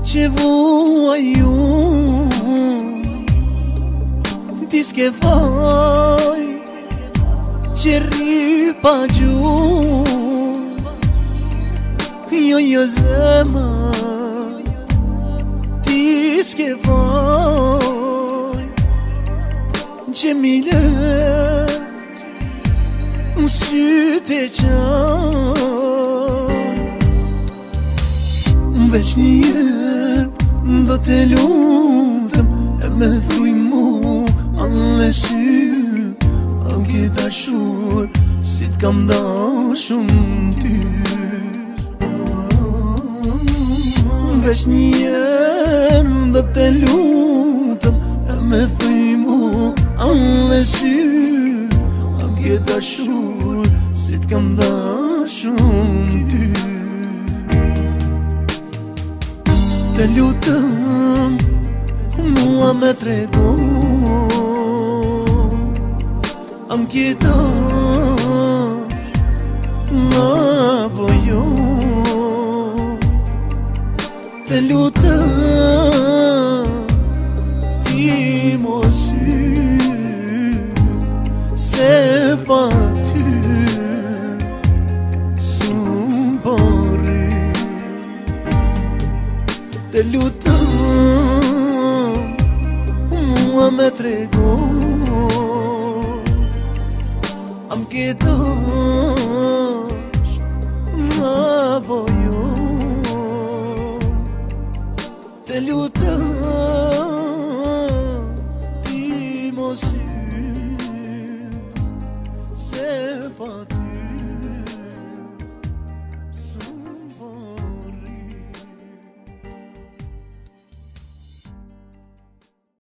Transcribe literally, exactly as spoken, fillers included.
që vuaj unë ti s'ke vaj që rri pa gjumë jo jo zema ti s'ke vaj që mi lër në sytë e qanë veç njerë do të lutëm e me thuj mu alle sy am ke dashur si t'kam dashur ty veç njerë do të lutëm e me thuj mu alle sy am ke dashur si t'kam dashur ty Të lutëm, mua me trego Am kjetash, apo jo Të lutëm, ti mos hyr Se pa ty, s'm pari Të lutëm, mua me trego Am kjetash, apo jo